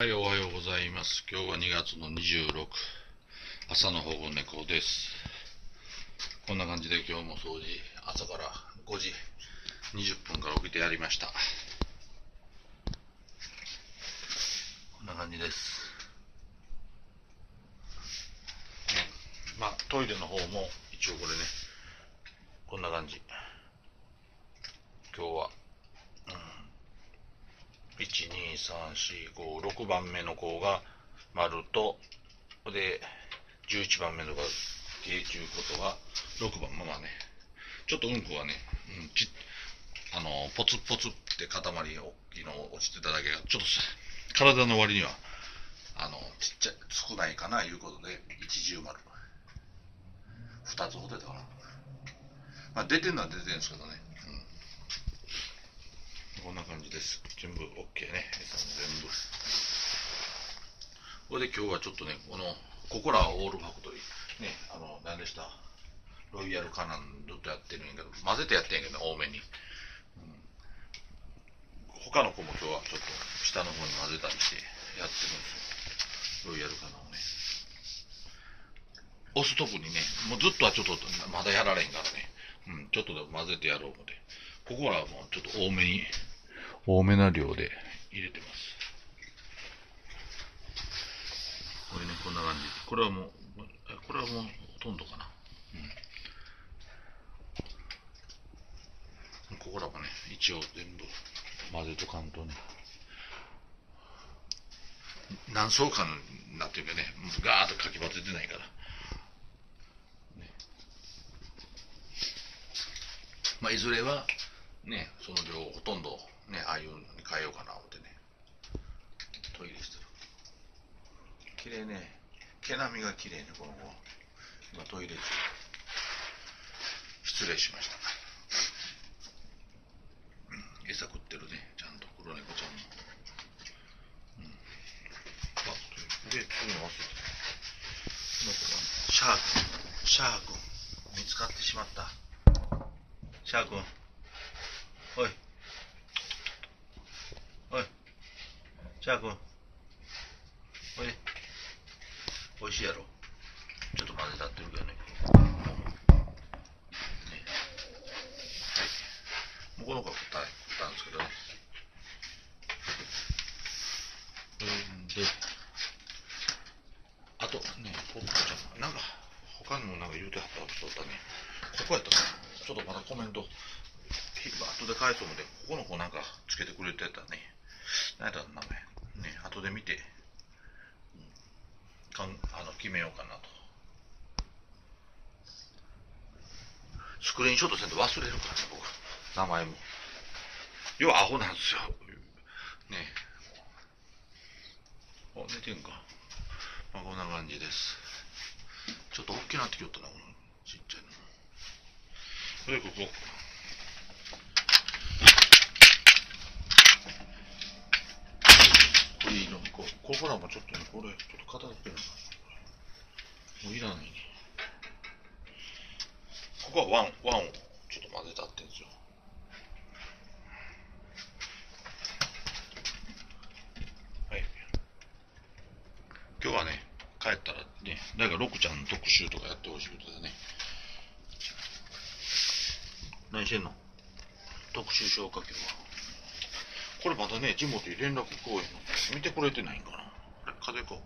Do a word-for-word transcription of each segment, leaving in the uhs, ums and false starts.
はい、おはようございます。今日はにがつのにじゅうろく、朝の保護猫です。こんな感じで今日も掃除、朝からごじにじゅっぷんから起きてやりました。こんな感じです。ね、まあ、トイレの方も一応これね、こんな感じ。今日は、うん、いち、に、さん、し、ご、ろくばんめの子が丸と、で、じゅういちばんめの子が軽ということは、ろくばん、まあまあね、ちょっとうんこはね、うん、ちあの、ポツポツって塊大きいの落ちてただけが、ちょっと体の割には、あの、ちっちゃい、少ないかないうことで、一重丸。二つほど出たかな。まあ出てるのは出てるんですけどね。うん、こんな感じです。全部 OK ね。餌も全部。これで今日はちょっとね、この、ココラオールファクトリー。ね、あの、何でしたロイヤルカナンずっとやってるんやけど、混ぜてやってんやけどね、多めに。他の子も今日はちょっと下の方に混ぜたりしてやってるんですよ。ロイヤルカナをね。オス特にね、もうずっとはちょっとまだやられへんからね。うん、ちょっとでも混ぜてやろう思って。ここらはもうちょっと多めに、多めな量で入れてます。これね、こんな感じ。これはもう、これはもうほとんどかな。うん。ここらもね、一応全部混ぜとかんとね。何層かになってるかね、ガーッとかき混ぜてないから。ね、まあ、いずれは、ね、その量ほとんど、ね、ああいうのに変えようかな思ってね。トイレしてる。綺麗ね。毛並みが綺麗ね、この子。今トイレ中。失礼しました。うん、餌食ってるね、ちゃんと黒猫ちゃんも。うん。あ、で、次の忘れてた。シャー君、シャー君、見つかってしまった。シャー君、おい、おい、シャー君、おい、おいしいやろ。ちょっと混ぜたってるけどね。もうこの子は食った食ったんですけどね。で、あとね、ポップちゃん、なんか、他にもなんか言うてはった人だったね。ここやったかな。ちょっとまだコメント、後で返そうので、ここの子なんかつけてくれてたね。何やった名前。ね、後で見て、かんあの決めようかなと。スクリーンショットせんと忘れるからね、僕。名前も。要はアホなんですよ。ねえ。お、寝てんか。まあこんな感じです。ちょっと大きくなってきよったな、このちっちゃいの。それでここ。これいいの、こここらもちょっとね、これ、ちょっと片付けるのかな。もういらないね。ここはワン、ワンをちょっと混ぜたってんですよ。はい。今日はね、帰ったらね、誰かロクちゃんの特集とかやってほしいことだね。何してんの？特集しようか今日は。これまたね、ジモティー連絡来おへんの。見てくれてないんかな。あれ、風か。こ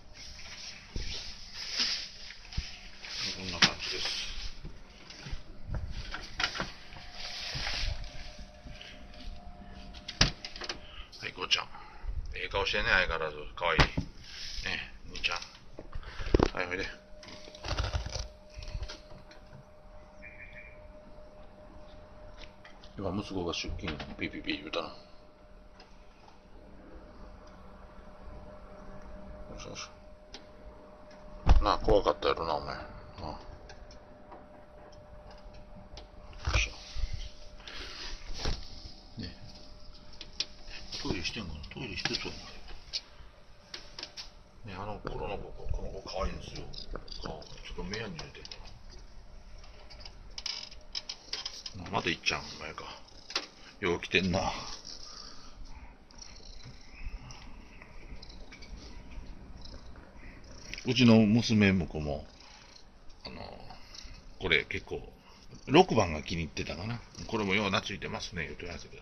んな感じです。はい、こうちゃん。ええ顔してね、相変わらず。かわいい。ね、兄ちゃん。はい、おいで。今、息子が出勤、ピーピーピー言うたな。よしよし。なあ、怖かったやろな、お前。ああ、よいしょ。ね。トイレしてんかな？トイレしてそうやな。ね、あの頃の子、この子可愛いんですよ。顔、ちょっと目やに入れてるかな。まだいっちゃん、お前か。よう来てんな。 うちの娘婿も、あの、これ結構、ろくばんが気に入ってたかな。これもよう懐いてますね、言ってましたけど。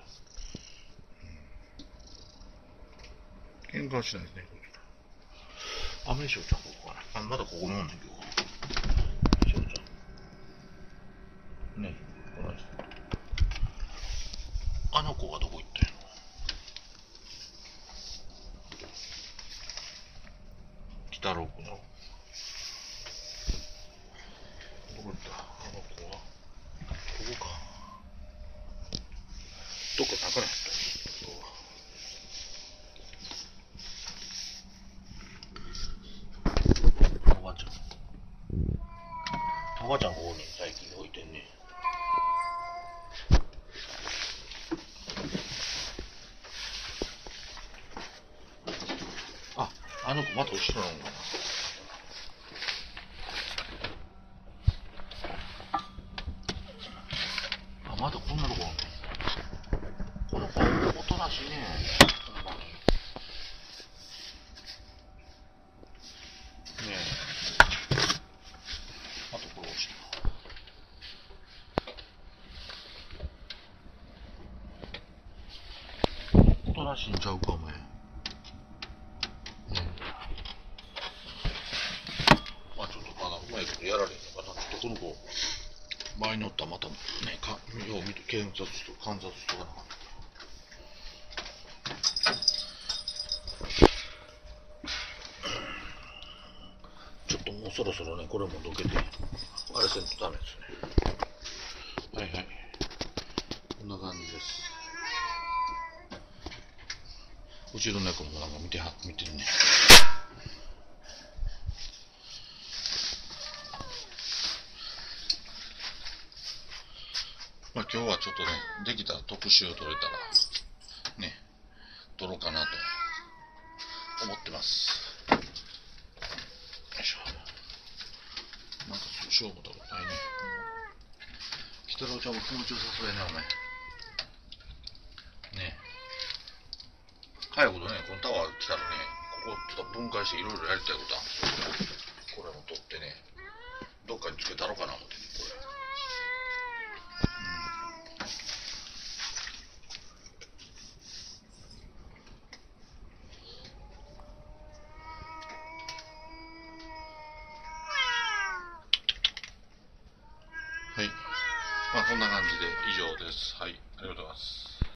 うん、喧嘩はしないですね、こちら。あ、めしょうちゃんここかな。あ、まだここにおんねんけど。しょうちゃん。ね、この人。あの子がどこ行ったんやろ。北郎くんやろ。どこ行った、あの子は。ここか。どっか中に入った。おばあちゃん。おばあちゃんここに最近置いてんね。あ、あの子また後ろなのかな。あ、まだこんなとこあんの。この子、おとなしいね。ほんまに。ねえ。あとこれ落ちた。おとなしいんちゃうか、お前。まあちょっとまだうまいことやられへんのかな。ちょっとこの子、場合によってはまたね、かよう見て、検察と観察しとかなかった。ちょっともうそろそろね、これもどけて、あれせんとダメですね。はいはい。こんな感じです。うちの猫もなんか見ては、見てるね。まあ今日はちょっとね、できたら特集を取れたら、ね、撮ろうかなと思ってます。よいしょ。なんかそうしよう思ったことないね。北郎ちゃんも気持ちよさそうやね、お前。ね。早いことね、このタワー来たらね、ここちょっと分解していろいろやりたいことあるんですよ。これも取ってね、どっかにつけたろうかな思ってね、これ。はい。まあこんな感じで以上です。はい。ありがとうございます。